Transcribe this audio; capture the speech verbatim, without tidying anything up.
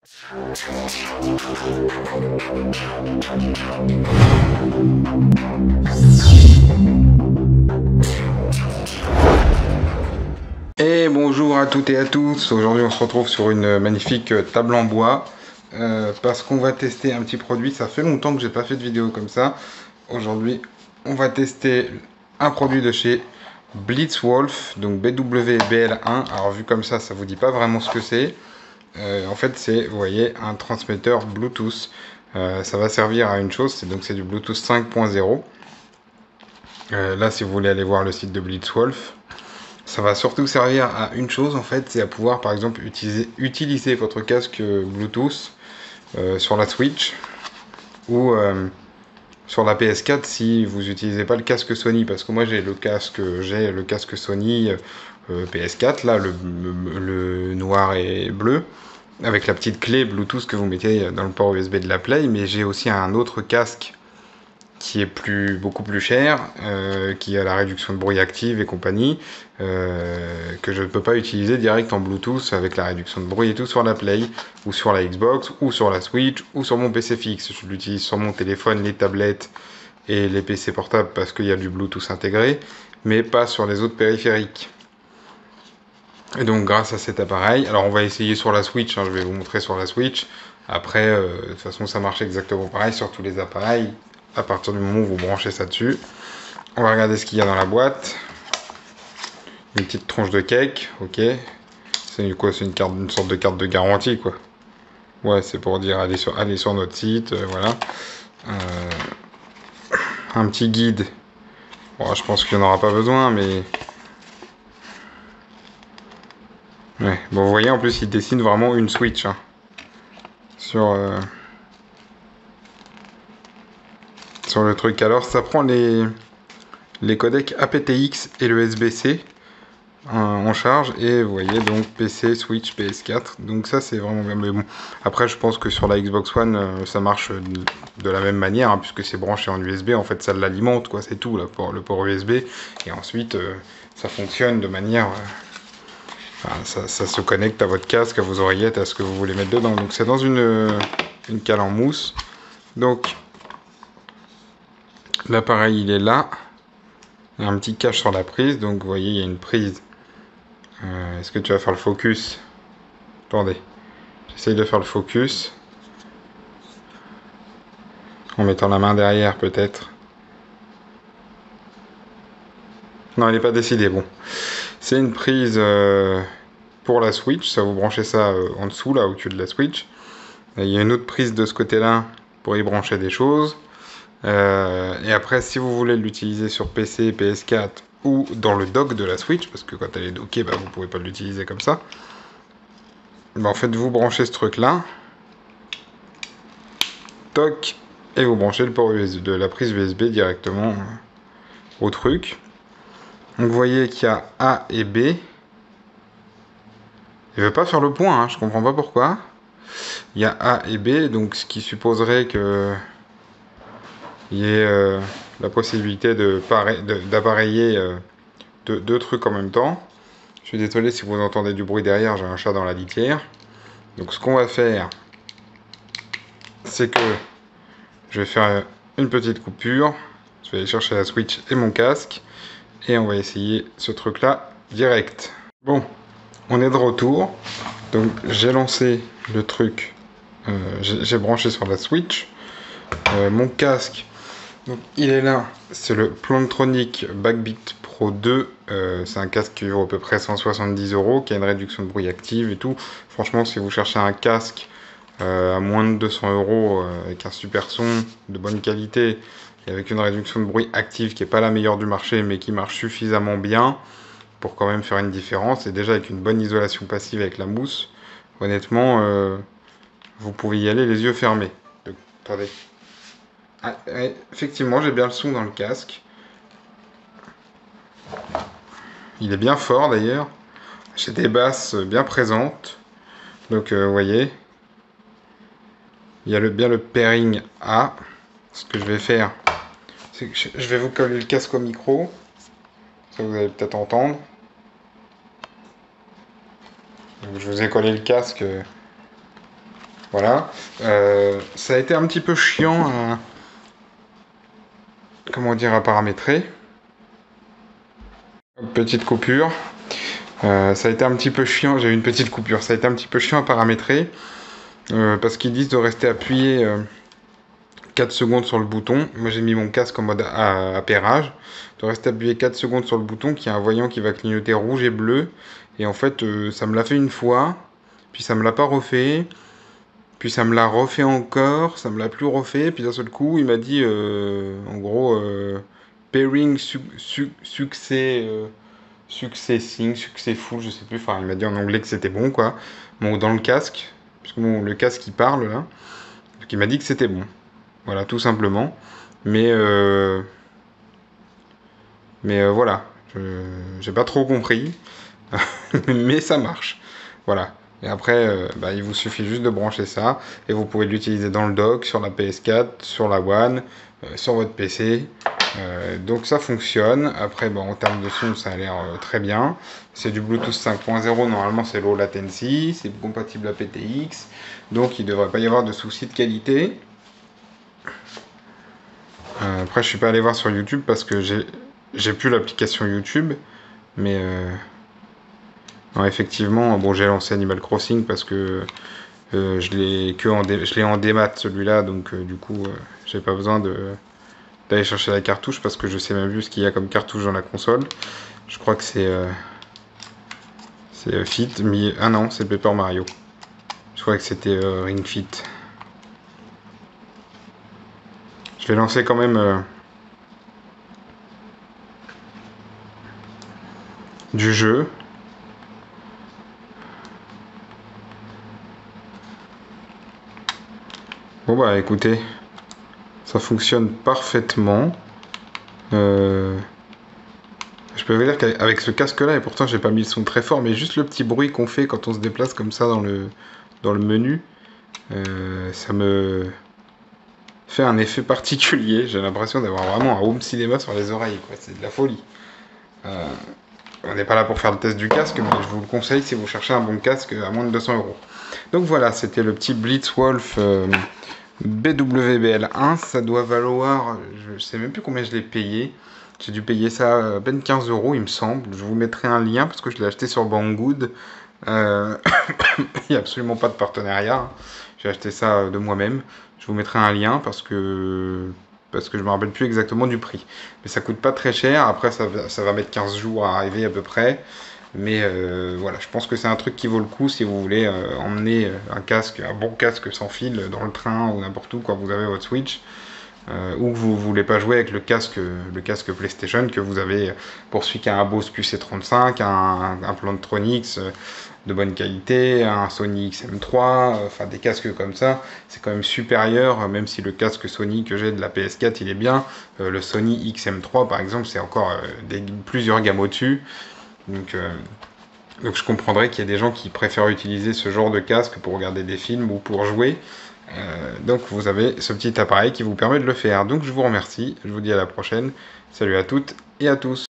Et bonjour à toutes et à tous. Aujourd'hui on se retrouve sur une magnifique table en bois euh, parce qu'on va tester un petit produit. Ça fait longtemps que j'ai pas fait de vidéo comme ça. Aujourd'hui on va tester un produit de chez Blitzwolf, donc B W B L un. Alors vu comme ça, ça vous dit pas vraiment ce que c'est. Euh, en fait c'est, vous voyez, un transmetteur Bluetooth. Euh, ça va servir à une chose, c'est donc c'est du Bluetooth cinq point zéro. Euh, là si vous voulez aller voir le site de Blitzwolf, ça va surtout servir à une chose en fait, c'est à pouvoir par exemple utiliser, utiliser votre casque Bluetooth euh, sur la Switch ou euh, sur la P S quatre si vous n'utilisez pas le casque Sony, parce que moi j'ai le casque, j'ai le casque Sony euh, P S quatre là, le, le, le noir et bleu, avec la petite clé Bluetooth que vous mettez dans le port U S B de la Play, mais j'ai aussi un autre casque qui est plus, beaucoup plus cher, euh, qui a la réduction de bruit active et compagnie, euh, que je ne peux pas utiliser direct en Bluetooth avec la réduction de bruit et tout sur la Play, ou sur la Xbox, ou sur la Switch, ou sur mon P C fixe. Je l'utilise sur mon téléphone, les tablettes et les P C portables parce qu'il y a du Bluetooth intégré, mais pas sur les autres périphériques. Et donc grâce à cet appareil, alors on va essayer sur la Switch, hein, je vais vous montrer sur la Switch. Après, euh, de toute façon ça marche exactement pareil sur tous les appareils. À partir du moment où vous branchez ça dessus, on va regarder ce qu'il y a dans la boîte. Une petite tronche de cake, ok. C'est quoi? C'est une carte, une sorte de carte de garantie, quoi. Ouais, c'est pour dire allez sur, allez sur notre site, euh, voilà. Euh, un petit guide. Bon, je pense qu'il n'y en aura pas besoin, mais ouais. Bon, vous voyez, en plus, il dessine vraiment une Switch, hein, sur euh, sur le truc. Alors, ça prend les les codecs A P T X et le U S B C en charge, et vous voyez donc P C, Switch, P S quatre, donc ça c'est vraiment bien. Mais bon, après je pense que sur la Xbox One euh, ça marche de la même manière, hein, puisque c'est branché en U S B, en fait ça l'alimente, quoi, c'est tout là, pour le port U S B, et ensuite euh, ça fonctionne de manière euh, enfin, ça, ça se connecte à votre casque, à vos oreillettes, à ce que vous voulez mettre dedans. Donc c'est dans une, une cale en mousse. Donc l'appareil il est là, il y a un petit cache sur la prise, donc vous voyez il y a une prise. Euh, Est-ce que tu vas faire le focus? Attendez, j'essaye de faire le focus en mettant la main derrière peut-être. Non, elle n'est pas décidée. Bon, c'est une prise euh, pour la Switch. Ça, vous branchez ça euh, en dessous, là, au-dessus de la Switch. Et il y a une autre prise de ce côté-là pour y brancher des choses. Euh, et après, si vous voulez l'utiliser sur P C, P S quatre ou dans le dock de la Switch, parce que quand elle est dockée, bah, vous pouvez pas l'utiliser comme ça. Bah, en fait, vous branchez ce truc-là. Toc. Et vous branchez le port U S B, de la prise U S B directement au truc. Donc vous voyez qu'il y a A et B. Il veut pas faire le point, hein, je comprends pas pourquoi. Il y a A et B, donc ce qui supposerait que il y ait euh, la possibilité de d'appareiller euh, deux, deux trucs en même temps. Je suis désolé si vous entendez du bruit derrière, j'ai un chat dans la litière. Donc ce qu'on va faire, c'est que je vais faire une petite coupure. Je vais aller chercher la Switch et mon casque. Et on va essayer ce truc là direct. Bon, on est de retour. Donc j'ai lancé le truc, euh, j'ai branché sur la Switch. Euh, mon casque, donc il est là, c'est le Plantronic Backbeat Pro deux. Euh, c'est un casque qui vaut à peu près cent soixante-dix euros, qui a une réduction de bruit active et tout. Franchement, si vous cherchez un casque euh, à moins de deux cents euros euh, avec un super son de bonne qualité et avec une réduction de bruit active qui n'est pas la meilleure du marché, mais qui marche suffisamment bien pour quand même faire une différence, et déjà avec une bonne isolation passive avec la mousse, honnêtement, euh, vous pouvez y aller les yeux fermés. Donc, attendez. Ah, ouais, effectivement, j'ai bien le son dans le casque. Il est bien fort d'ailleurs. J'ai des basses bien présentes. Donc, euh, vous voyez, il y a le, bien le pairing A. Ce que je vais faire, c'est que je vais vous coller le casque au micro. Ça, vous allez peut-être entendre. Donc, je vous ai collé le casque Voilà. Euh, ça a été un petit peu chiant à, comment dire, à paramétrer. Petite coupure. Euh, ça a été un petit peu chiant, j'ai eu une petite coupure, ça a été un petit peu chiant à paramétrer euh, parce qu'ils disent de rester appuyé euh, quatre secondes sur le bouton. Moi j'ai mis mon casque en mode à- appairage, de rester appuyé quatre secondes sur le bouton, qui a un voyant qui va clignoter rouge et bleu. Et en fait euh, ça me l'a fait une fois, puis ça me l'a pas refait, puis ça me l'a refait encore, ça me l'a plus refait, puis d'un seul coup il m'a dit euh, en gros euh, pairing su su succès. Euh, Successing, Successful, je sais plus, enfin il m'a dit en anglais que c'était bon quoi. Bon, dans le casque, puisque bon, le casque il parle là, donc il m'a dit que c'était bon. Voilà, tout simplement. Mais euh, mais euh, voilà, je j'ai pas trop compris, mais ça marche. Voilà. Et après, euh, bah, il vous suffit juste de brancher ça et vous pouvez l'utiliser dans le dock, sur la P S quatre, sur la One, euh, sur votre P C. Euh, donc ça fonctionne. Après, bon, en termes de son, ça a l'air euh, très bien. C'est du Bluetooth cinq point zéro, normalement c'est low latency, c'est compatible à P T X, donc il ne devrait pas y avoir de soucis de qualité. Euh, après, je suis pas allé voir sur YouTube parce que j'ai j'ai plus l'application YouTube, mais euh, non, effectivement, bon, j'ai lancé Animal Crossing parce que euh, je l'ai que en dé- je l'ai en démat celui-là, donc euh, du coup, euh, j'ai pas besoin de d'aller chercher la cartouche parce que je sais même plus ce qu'il y a comme cartouche dans la console. Je crois que c'est euh, c'est euh, Fit, mais ah non, c'est Paper Mario. Je crois que c'était euh, Ring Fit. Je vais lancer quand même euh, du jeu. Bon bah écoutez, ça fonctionne parfaitement. Euh, je peux vous dire qu'avec ce casque là, et pourtant j'ai pas mis le son très fort, mais juste le petit bruit qu'on fait quand on se déplace comme ça dans le, dans le menu, euh, ça me fait un effet particulier. J'ai l'impression d'avoir vraiment un home cinéma sur les oreilles, quoi. C'est de la folie. Euh, on n'est pas là pour faire le test du casque, mais je vous le conseille si vous cherchez un bon casque à moins de deux cents euros. Donc voilà, c'était le petit Blitzwolf euh, B W B L un. Ça doit valoir, je sais même plus combien je l'ai payé. J'ai dû payer ça à peine quinze euros, il me semble. Je vous mettrai un lien parce que je l'ai acheté sur Banggood. Euh, il n'y a absolument pas de partenariat. J'ai acheté ça de moi-même. Je vous mettrai un lien parce que parce que je me rappelle plus exactement du prix. Mais ça coûte pas très cher. Après, ça va, ça va mettre quinze jours à arriver à peu près. Mais euh, voilà, je pense que c'est un truc qui vaut le coup si vous voulez euh, emmener un casque, un bon casque sans fil dans le train ou n'importe où quand vous avez votre Switch. Euh, ou que vous voulez pas jouer avec le casque, le casque PlayStation que vous avez pour celui qui a un Bose Q C trente-cinq, un, un Plantronics de bonne qualité, un Sony X M trois, enfin des casques comme ça, c'est quand même supérieur, même si le casque Sony que j'ai de la P S quatre il est bien, euh, le Sony X M trois par exemple c'est encore euh, des, plusieurs gammes au-dessus, donc, euh, donc je comprendrais qu'il y ait des gens qui préfèrent utiliser ce genre de casque pour regarder des films ou pour jouer. Euh, donc vous avez ce petit appareil qui vous permet de le faire. Donc je vous remercie, je vous dis à la prochaine. Salut à toutes et à tous.